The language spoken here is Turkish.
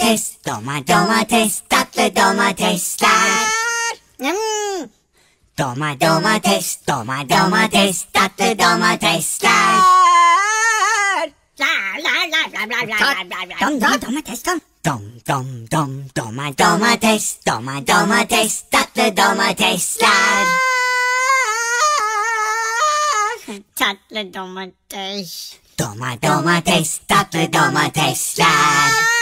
domates, tatlı domatesler. Domates, tatlı domatesler. Domates, domates, tatlı domatesler. Tatlı domates. Domates, tatlı domatesler.